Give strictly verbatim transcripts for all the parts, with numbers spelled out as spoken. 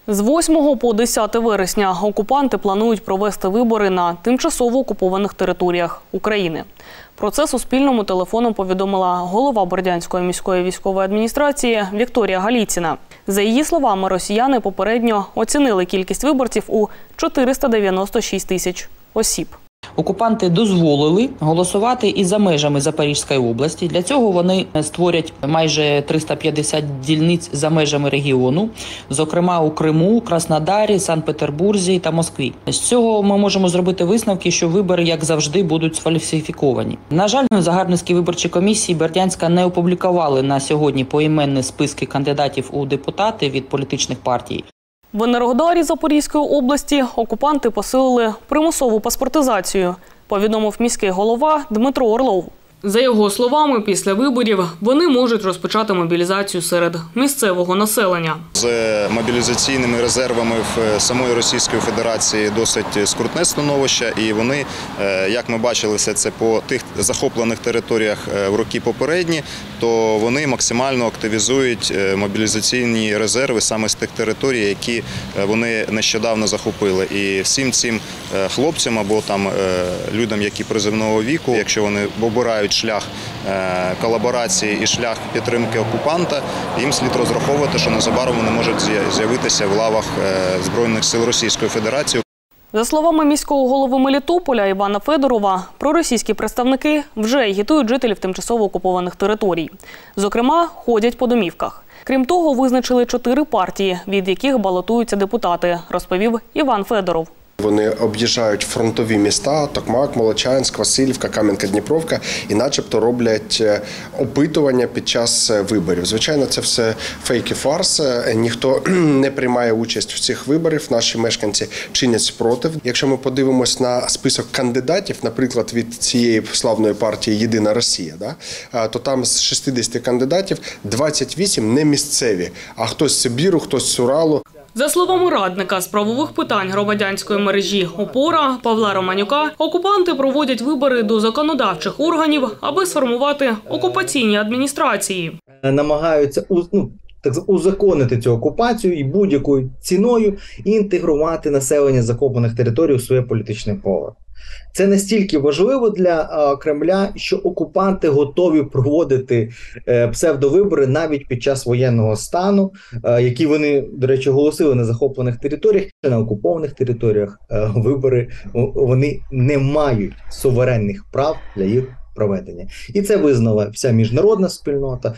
З восьмого по десяте вересня окупанти планують провести вибори на тимчасово окупованих територіях України. Про це Суспільному телефоном повідомила голова Бердянської міської військової адміністрації Вікторія Галіціна. За її словами, росіяни попередньо оцінили кількість виборців у чотириста дев'яносто шість тисяч осіб. Окупанти дозволили голосувати і за межами Запорізької області. Для цього вони створять майже триста п'ятдесят дільниць за межами регіону, зокрема у Криму, Краснодарі, Санкт-Петербурзі та Москві. З цього ми можемо зробити висновки, що вибори, як завжди, будуть сфальсифіковані. На жаль, загарбницькі виборчі комісії Бердянська не опублікували на сьогодні поіменні списки кандидатів у депутати від політичних партій. В Енергодарі Запорізької області окупанти посилили примусову паспортизацію, повідомив міський голова Дмитро Орлов. За його словами, після виборів вони можуть розпочати мобілізацію серед місцевого населення. З мобілізаційними резервами в самої Російської Федерації досить скрутне становище, і вони, як ми бачили все це по тих захоплених територіях в роки попередні, то вони максимально активізують мобілізаційні резерви саме з тих територій, які вони нещодавно захопили. І всім цим хлопцям або там людям, які призовного віку, якщо вони обирають шлях колаборації і шлях підтримки окупанта, їм слід розраховувати, що незабаром вони можуть з'явитися в лавах Збройних сил Російської Федерації. За словами міського голови Мелітополя Івана Федорова, проросійські представники вже агітують жителів тимчасово окупованих територій. Зокрема, ходять по домівках. Крім того, визначили чотири партії, від яких балотуються депутати, розповів Іван Федоров. Вони об'їжджають фронтові міста – Токмак, Молочанськ, Васильівка, Кам'янка-Дніпровка і начебто роблять опитування під час виборів. Звичайно, це все фейк і фарс. Ніхто не приймає участь в цих виборах. Наші мешканці чинять спротив. Якщо ми подивимось на список кандидатів, наприклад, від цієї славної партії «Єдина Росія», да, то там з шістдесяти кандидатів двадцять вісім не місцеві, а хтось з Сибіру, хтось з Уралу. За словами радника з правових питань громадянської мережі «Опора» Павла Романюка, окупанти проводять вибори до законодавчих органів, аби сформувати окупаційні адміністрації. Намагаються ну, так, узаконити цю окупацію і будь-якою ціною інтегрувати населення захоплених територій у своє політичне поле. Це настільки важливо для а, Кремля, що окупанти готові проводити е, псевдовибори навіть під час воєнного стану, е, які вони, до речі, оголосили на захоплених територіях. На окупованих територіях е, вибори вони не мають суверенних прав для їх проведення. І це визнала вся міжнародна спільнота.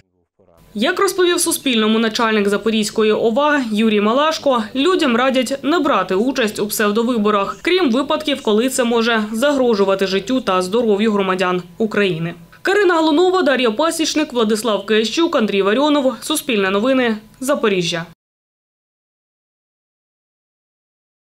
Як розповів Суспільному начальник Запорізької ОВА Юрій Малашко, людям радять не брати участь у псевдовиборах, крім випадків, коли це може загрожувати життю та здоров'ю громадян України. Карина Галунова, Дар'я Пасічник, Владислав Киящук, Андрій Варіонов. Суспільне новини. Запоріжжя.